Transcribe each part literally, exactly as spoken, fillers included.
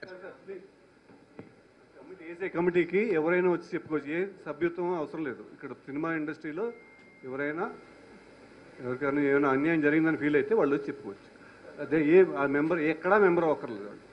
వేసే కమిటీకి ఎవరైనా వచ్చి చెప్పుకోవచ్చు, ఏ సభ్యత్వం అవసరం లేదు. ఇక్కడ సినిమా ఇండస్ట్రీలో ఎవరైనా ఎవరికైనా ఏమైనా అన్యాయం జరిగిందని ఫీల్ అయితే వాళ్ళు వచ్చి చెప్పుకోవచ్చు. అదే ఏ ఆ మెంబర్ ఎక్కడా మెంబర్ అవ్వక్కర్లేదు. వాళ్ళు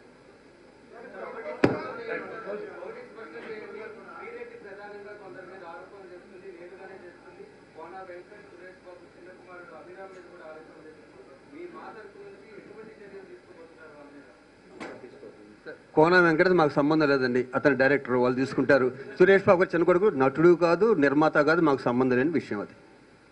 కోన వెంకట మాకు సంబంధం లేదండి, అతని డైరెక్టర్, వాళ్ళు తీసుకుంటారు. సురేష్ బాబు గారు చిన్న కొడుకు, నటుడు కాదు, నిర్మాత కాదు, మాకు సంబంధం లేని విషయం అది.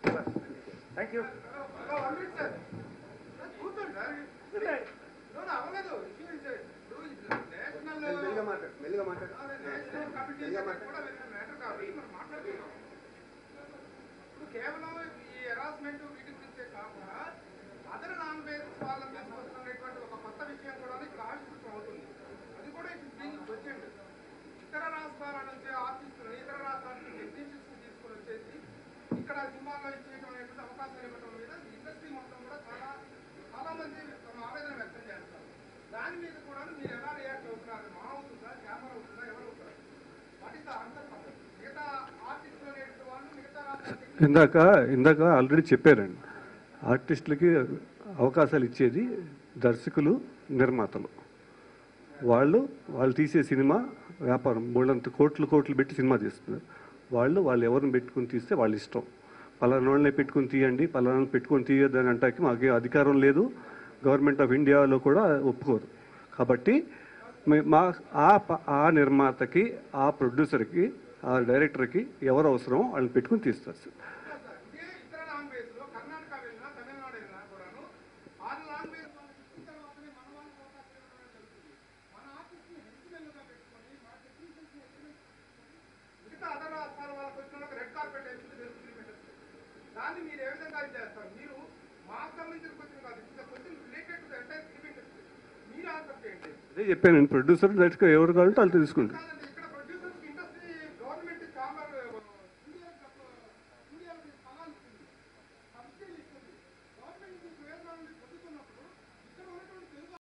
ఇందాక ఇందాక ఆల్రెడీ చెప్పారండి, ఆర్టిస్టులకి అవకాశాలు ఇచ్చేది దర్శకులు, నిర్మాతలు. వాళ్ళు వాళ్ళు తీసే సినిమా వ్యాపారం, బోళ్ళంత కోట్లు కోట్లు పెట్టి సినిమా తీస్తున్నారు. వాళ్ళు వాళ్ళు ఎవరిని పెట్టుకుని తీస్తే వాళ్ళ ఇష్టం. పలానా వాళ్ళని పెట్టుకుని తీయండి, పలానా పెట్టుకొని తీయొద్దని అంటానికి మాకు అధికారం లేదు. గవర్నమెంట్ ఆఫ్ ఇండియాలో కూడా ఒప్పుకోరు. కాబట్టి మా ఆ ఆ నిర్మాతకి, ఆ ప్రొడ్యూసర్కి, ఆ డైరెక్టర్కి ఎవరు అవసరమో వాళ్ళని పెట్టుకుని తీస్తారు సార్. అదే చెప్పాను, ప్రొడ్యూసర్ డైరెక్ట్గా ఎవరు కావాలంటే వాళ్ళు తీసుకుంటారు.